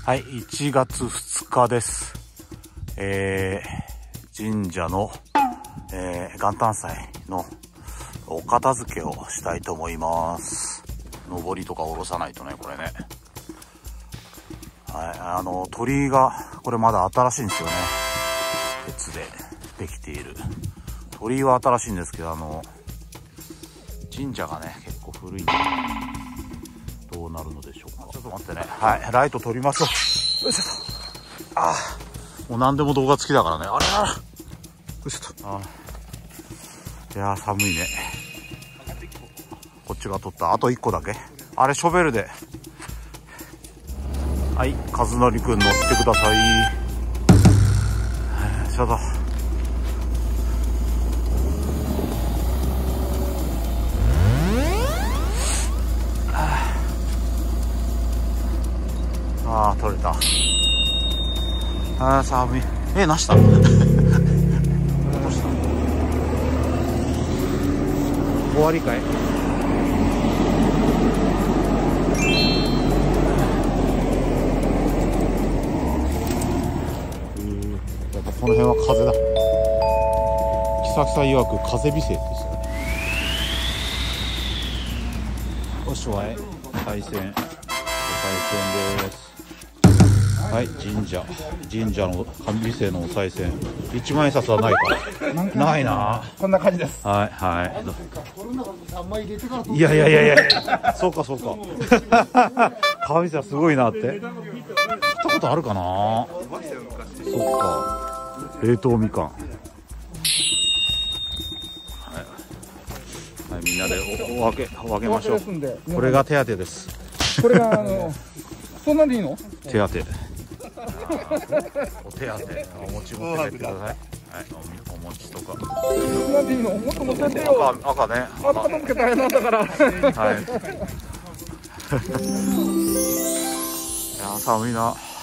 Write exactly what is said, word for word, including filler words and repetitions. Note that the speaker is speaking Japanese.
はい、いちがつふつかです。えー、神社の、えー、元旦祭のお片付けをしたいと思います。上りとか下ろさないとね、これね。はい、あの、鳥居が、これまだ新しいんですよね。鉄でできている。鳥居は新しいんですけど、あの、神社がね、結構古いんで、どうなるのでしょうか。ちょっと待ってね。はい、ライト取りましょう。よいしょと。ああ、もう何でも動画付きだからね。あれあれ。よいしょと。ああ。いやー、寒いね。こっちが取った。あといっこだけ。あれ、ショベルで。はい、和則くん乗ってください。ちょっと。ああ、取れた。ああ、寒い。え、なした落とした。終わりかい。やっぱこの辺は風だ。木崎さん曰く風微生ですよね。おしわい、配線、配線です。はい、神社、神社の神微生のお賽銭。一万円札はないか。ないな。 こんな感じです。 はいはい。いやいやいやいや。そうかそうか。神微生はすごいなって。来たことあるかな。そっか。冷凍みかん。はい、はい、みんなでお分け分けましょう。これが手当です。 これがあのそんなんでいいの？ 手当。お手当、お餅持って帰ってください。はい、お餅とか。 なんでいいの？もっと持ってってよ。 赤、赤ね。 赤片付け大変なんだから。はい。 いや、寒いな。